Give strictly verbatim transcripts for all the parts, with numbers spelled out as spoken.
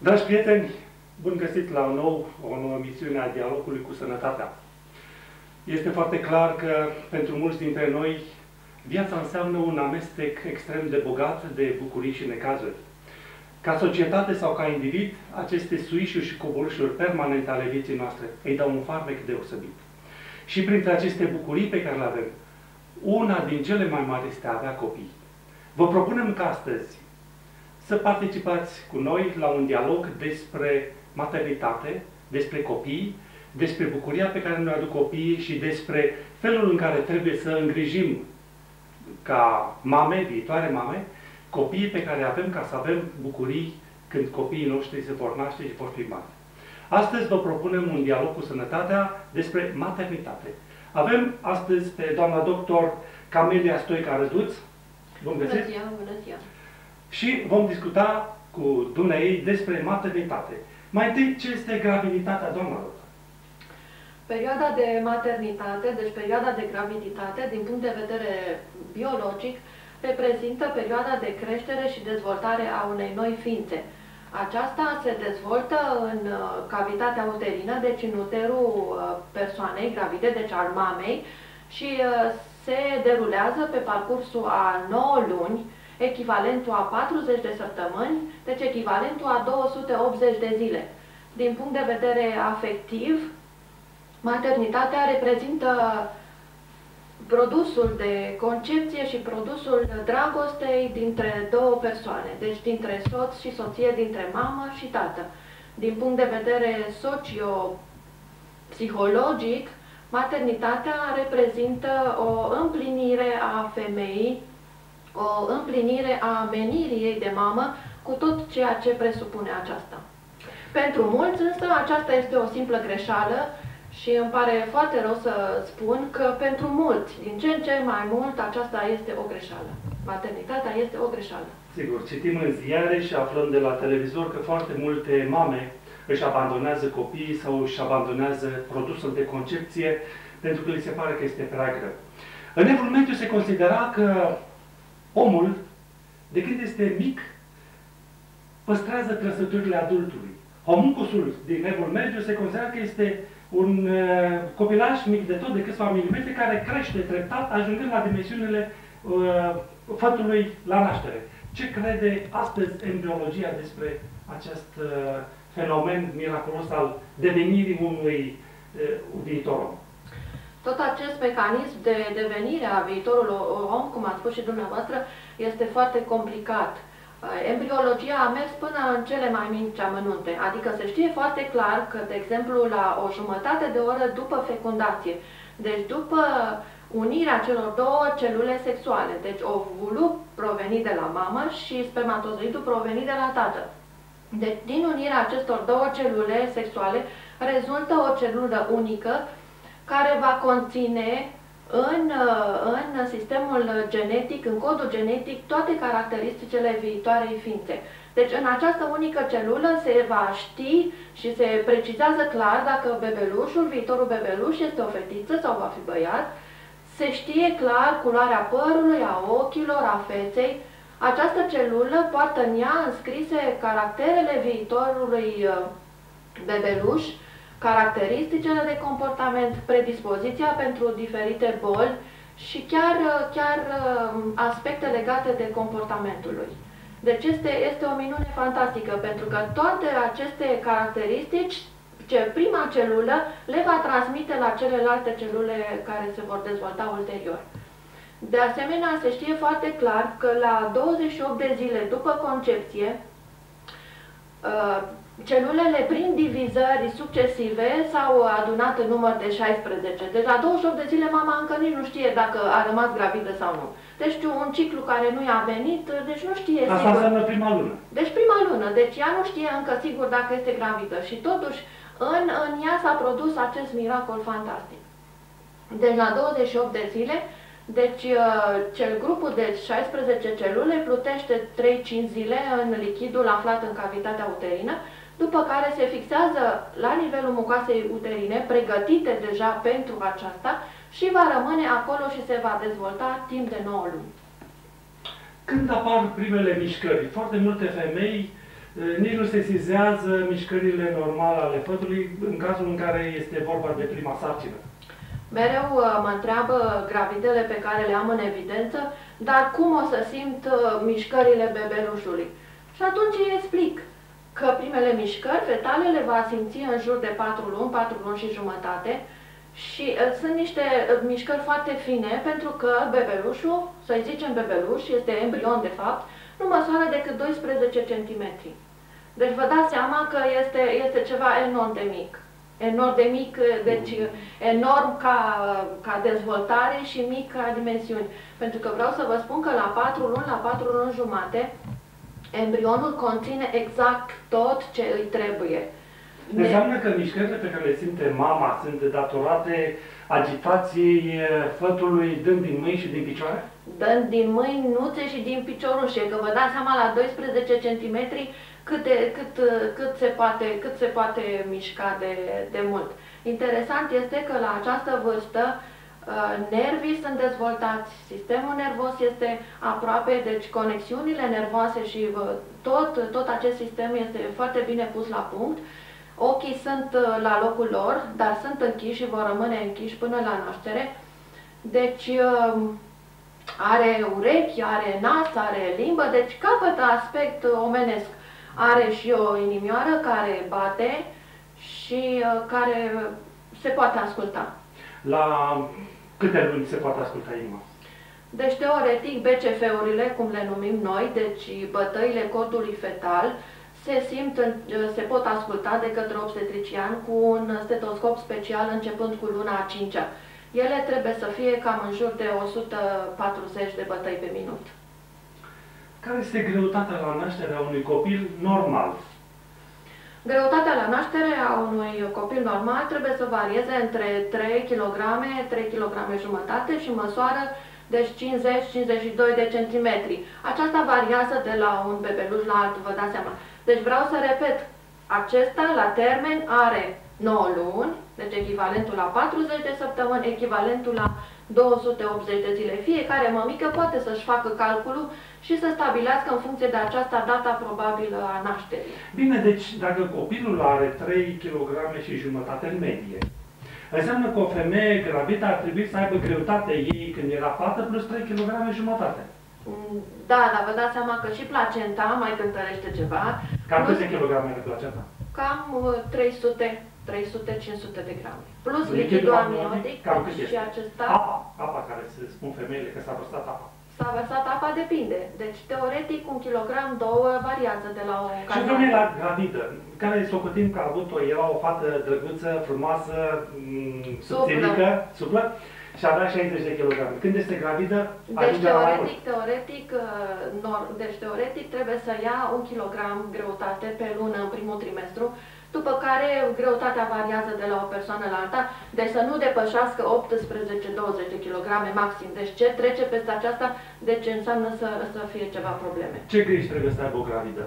Dragi prieteni, bun găsit la o nouă, o nouă emisiune a Dialogului cu Sănătatea. Este foarte clar că pentru mulți dintre noi viața înseamnă un amestec extrem de bogat de bucurii și necazuri. Ca societate sau ca individ, aceste suișuri și coborâșuri permanente ale vieții noastre îi dau un farmec deosebit. Și printre aceste bucurii pe care le avem, una din cele mai mari este a avea copii. Vă propunem ca astăzi să participați cu noi la un dialog despre maternitate, despre copii, despre bucuria pe care ne-o aduc copiii și despre felul în care trebuie să îngrijim ca mame, viitoare mame, copiii pe care avem ca să avem bucurii când copiii noștri se vor naște și vor fi mari. Astăzi vă propunem un dialog cu Sănătatea despre maternitate. Avem astăzi pe doamna doctor Camelia Stoica Răduț. Bun găsit! Bună ziua, bună ziua! Și vom discuta cu dumneaei despre maternitate. Mai întâi, ce este graviditatea, doamna doctor? Perioada de maternitate, deci perioada de graviditate, din punct de vedere biologic, reprezintă perioada de creștere și dezvoltare a unei noi ființe. Aceasta se dezvoltă în cavitatea uterină, deci în uterul persoanei gravide, deci al mamei, și se derulează pe parcursul a nouă luni, echivalentul a patruzeci de săptămâni, deci echivalentul a două sute optzeci de zile. Din punct de vedere afectiv, maternitatea reprezintă produsul de concepție și produsul dragostei dintre două persoane, deci dintre soț și soție, dintre mamă și tată. Din punct de vedere socio-psihologic, maternitatea reprezintă o împlinire a femeii, o împlinire a menirii ei de mamă, cu tot ceea ce presupune aceasta. Pentru mulți însă aceasta este o simplă greșeală și îmi pare foarte rău să spun că pentru mulți, din ce în ce mai mult, aceasta este o greșeală. Maternitatea este o greșeală. Sigur, citim în ziare și aflăm de la televizor că foarte multe mame își abandonează copiii sau își abandonează produsul de concepție pentru că li se pare că este prea greu. În Evul Mediu se considera că omul, de când este mic, păstrează trăsăturile adultului. Homuncusul din Evul Mediu se considera că este un uh, copilaș mic de tot, de câțiva milimetri, care crește treptat, ajungând la dimensiunile uh, fătului la naștere. Ce crede astăzi embriologia despre acest uh, fenomen miraculos al devenirii unui uh, viitor om? Tot acest mecanism de devenire a viitorului om, cum ați spus și dumneavoastră, este foarte complicat. Embriologia a mers până în cele mai mici amănunte, adică se știe foarte clar că, de exemplu, la o jumătate de oră după fecundație, deci după unirea celor două celule sexuale, deci ovulul provenit de la mamă și spermatozoidul provenit de la tată. Deci, din unirea acestor două celule sexuale rezultă o celulă unică care va conține în, în sistemul genetic, în codul genetic, toate caracteristicile viitoarei ființe. Deci în această unică celulă se va ști și se precizează clar dacă bebelușul, viitorul bebeluș, este o fetiță sau va fi băiat. Se știe clar culoarea părului, a ochilor, a feței. Această celulă poartă în ea înscrise caracterele viitorului bebeluș, caracteristicile de comportament, predispoziția pentru diferite boli și chiar, chiar aspecte legate de comportamentul lui. Deci este, este o minune fantastică, pentru că toate aceste caracteristici, ce prima celulă le va transmite la celelalte celule care se vor dezvolta ulterior. De asemenea, se știe foarte clar că la douăzeci și opt de zile după concepție, celulele, prin divizări succesive, s-au adunat în număr de șaisprezece. Deci la douăzeci și opt de zile mama încă nici nu știe dacă a rămas gravidă sau nu. Deci un ciclu care nu i-a venit, deci nu știe sigur. Asta înseamnă prima lună. Deci prima lună. Deci ea nu știe încă sigur dacă este gravidă. Și totuși în, în ea s-a produs acest miracol fantastic. Deci la douăzeci și opt de zile, deci cel grupul de șaisprezece celule plutește trei cinci zile în lichidul aflat în cavitatea uterină, după care se fixează la nivelul mucoasei uterine, pregătite deja pentru aceasta, și va rămâne acolo și se va dezvolta timp de nouă luni. Când apar primele mișcări, foarte multe femei nici nu se sesizează mișcările normale ale fătului în cazul în care este vorba de prima sarcină. Mereu mă întreabă gravidele pe care le am în evidență, dar cum o să simt mișcările bebelușului? Și atunci îi explic că primele mișcări fetale le va simți în jur de patru luni, patru luni și jumătate și uh, sunt niște mișcări foarte fine pentru că bebelușul, să-i zicem bebeluș, este embrion de fapt, nu măsoară decât doisprezece centimetri. Deci vă dați seama că este, este ceva enorm de mic. Enorm de mic, deci enorm ca, ca dezvoltare și mic ca dimensiuni. Pentru că vreau să vă spun că la patru luni, la patru luni jumate, embrionul conține exact tot ce îi trebuie. Înseamnă că mișcările pe care le simte mama sunt datorate agitației fătului dând din mâini și din picioare? Dând din mâini, nuțe și din piciorușe, că vă dați seama la doisprezece centimetri cât, de, cât, cât, se poate, cât se poate mișca de, de mult. Interesant este că la această vârstă nervii sunt dezvoltați, sistemul nervos este aproape, deci conexiunile nervoase și tot, tot acest sistem este foarte bine pus la punct. Ochii sunt la locul lor, dar sunt închiși și vor rămâne închiși până la naștere. Deci are urechi, are nas, are limbă, deci capătă aspect omenesc. Are și o inimioară care bate și care se poate asculta. La câte luni se poate asculta inima? Deci, teoretic, B C F-urile, cum le numim noi, deci bătăile cordului fetal, se simt, se pot asculta de către obstetrician cu un stetoscop special începând cu luna a cincea. Ele trebuie să fie cam în jur de o sută patruzeci de bătăi pe minut. Care este greutatea la nașterea unui copil normal? Greutatea la naștere a unui copil normal trebuie să varieze între trei kilograme, trei kilograme jumătate și măsoară deci cincizeci cincizeci și doi de centimetri. Aceasta variază de la un bebeluș la altul, vă dați seama. Deci vreau să repet, acesta la termen are nouă luni, deci echivalentul la patruzeci de săptămâni, echivalentul la două sute optzeci de zile. Fiecare mămică poate să-și facă calculul și să stabilească în funcție de aceasta data probabilă a nașterii. Bine, deci dacă copilul are trei kilograme și jumătate în medie, înseamnă că o femeie gravidă ar trebui să aibă greutatea ei când era fată plus trei kilograme și jumătate. Da, dar vă dați seama că și placenta mai cântărește ceva. Cam câte kilograme are placenta? Cam trei sute, trei sute cinci sute de grame. Plus lichidul amniotic și acesta. Apa, apa care se spun femeile că s-a vărsat apa. S-a vărsat apa, depinde. Deci, teoretic, un kilogram, două variază de la o Și femeie la gravidă, care socotim că a avut-o, era o fată drăguță, frumoasă, subțirică, suplă, și avea șaizeci de kilograme. Când este gravidă, deci teoretic, teoretic, nor, deci teoretic trebuie să ia un kilogram greutate pe lună în primul trimestru, după care greutatea variază de la o persoană la alta, deci să nu depășească optsprezece douăzeci de kilograme maxim. Deci ce trece peste aceasta, deci înseamnă să, să fie ceva probleme. Ce griji trebuie să aibă o gravidă?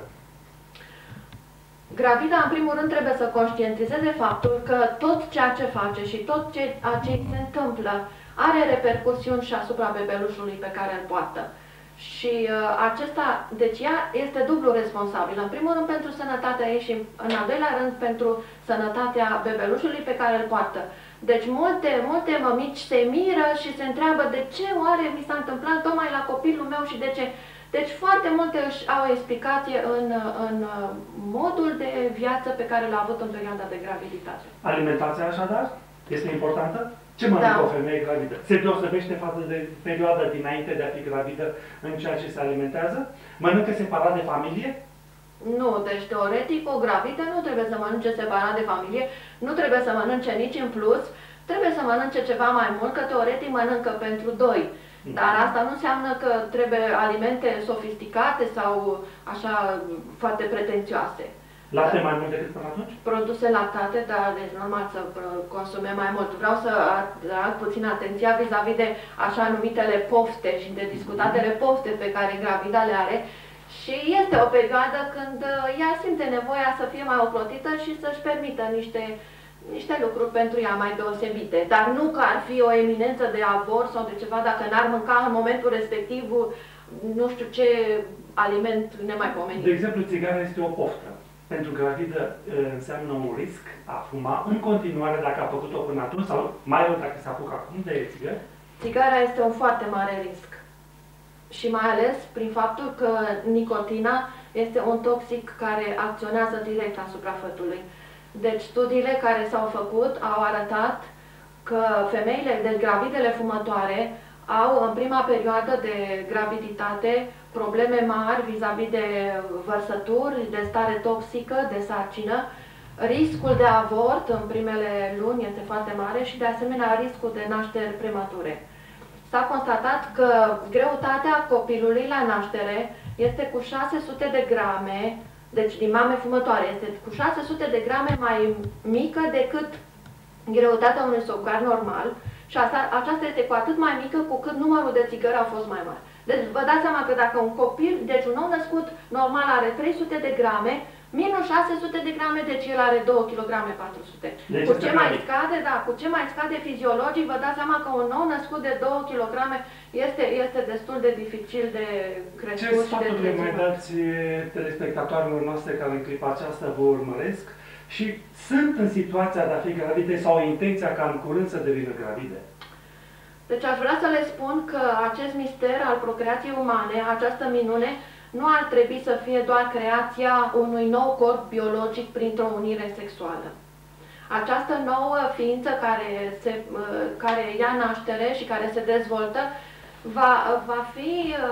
Gravida, în primul rând, trebuie să conștientizeze faptul că tot ceea ce face și tot ceea ce se întâmplă are repercusiuni și asupra bebelușului pe care îl poartă. Și uh, acesta, deci ea este dublu responsabilă. În primul rând pentru sănătatea ei și în al doilea rând pentru sănătatea bebelușului pe care îl poartă. Deci multe, multe mămici se miră și se întreabă de ce oare mi s-a întâmplat tocmai la copilul meu și de ce. Deci foarte multe își au o explicație în, în modul de viață pe care l-a avut în perioada de graviditate. Alimentația așadar este importantă? Ce mănâncă da. o femeie gravidă? Se deosebește față de perioada dinainte de a fi gravidă în ceea ce se alimentează? Mănâncă separat de familie? Nu, deci teoretic o gravidă nu trebuie să mănânce separat de familie, nu trebuie să mănânce nici în plus, trebuie să mănânce ceva mai mult, că teoretic mănâncă pentru doi. Dar asta nu înseamnă că trebuie alimente sofisticate sau așa foarte pretențioase. Lapte mai mult decât până atunci? Produse lactate, dar deci normal să consume mai mult. Vreau să atrag puțin atenția vis-a-vis de așa numitele pofte și de discutatele pofte pe care gravida le are. Și este o perioadă când ea simte nevoia să fie mai ocrotită și să-și permită niște, niște lucruri pentru ea mai deosebite. Dar nu că ar fi o eminență de avort sau de ceva dacă n-ar mânca în momentul respectiv nu știu ce aliment nemaipomenit. De exemplu, țigara este o poftă. Pentru gravidă înseamnă un risc a fuma în continuare dacă a făcut-o până atunci sau mai rău dacă se apucă acum de țigări? Țigara este un foarte mare risc. Și mai ales prin faptul că nicotina este un toxic care acționează direct asupra fătului. Deci studiile care s-au făcut au arătat că femeile, deci gravidele fumătoare, au în prima perioadă de graviditate probleme mari vis-a-vis de vărsături, de stare toxică, de sarcină. Riscul de avort în primele luni este foarte mare și de asemenea riscul de nașteri premature. S-a constatat că greutatea copilului la naștere este cu șase sute de grame, deci din mame fumătoare, este cu șase sute de grame mai mică decât greutatea unui socar normal și asta, aceasta este cu atât mai mică cu cât numărul de țigări a fost mai mare. Deci vă dați seama că dacă un copil, deci un nou născut normal are trei sute de grame, minus șase sute de grame, deci el are două kilograme patru sute. Deci cu ce mai scade, da, cu ce mai scade fiziologic, vă dați seama că un nou născut de două kilograme este, este destul de dificil de crescut. Ce sfaturi le mai dați telespectatorilor noastre care în clipa aceasta vă urmăresc și sunt în situația de a fi gravide sau intenția ca în curând să devină gravide? Deci aș vrea să le spun că acest mister al procreației umane, această minune, nu ar trebui să fie doar creația unui nou corp biologic printr-o unire sexuală. Această nouă ființă care, se, care ia naștere și care se dezvoltă va, va fi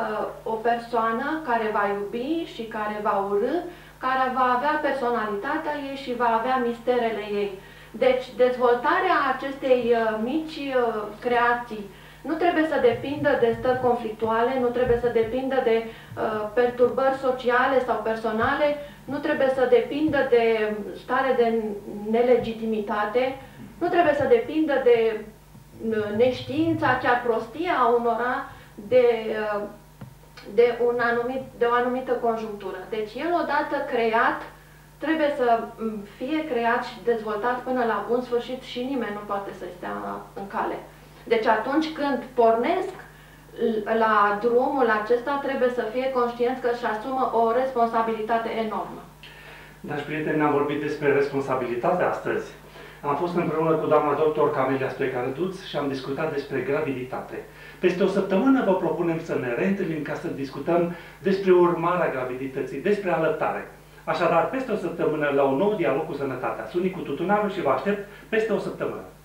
o persoană care va iubi și care va urî, care va avea personalitatea ei și va avea misterele ei. Deci, dezvoltarea acestei uh, mici uh, creații nu trebuie să depindă de stări conflictuale, nu trebuie să depindă de uh, perturbări sociale sau personale, nu trebuie să depindă de stare de nelegitimitate, nu trebuie să depindă de uh, neștiința, chiar prostia a unora, de, uh, de, un anumit, de o anumită conjunctură. Deci, el odată creat, trebuie să fie creat și dezvoltat până la bun sfârșit și nimeni nu poate să stea în cale. Deci atunci când pornesc la drumul acesta, trebuie să fie conștienți că își asumă o responsabilitate enormă. Dragi prieteni, am vorbit despre responsabilitate astăzi. Am fost împreună cu doamna doctor Camelia Stoica-Răduț și am discutat despre graviditate. Peste o săptămână vă propunem să ne reîntâlnim ca să discutăm despre urmarea gravidității, despre alăptare. Așadar, peste o săptămână la un nou dialog cu sănătatea. Sunt Nicu Tutunaru și vă aștept peste o săptămână.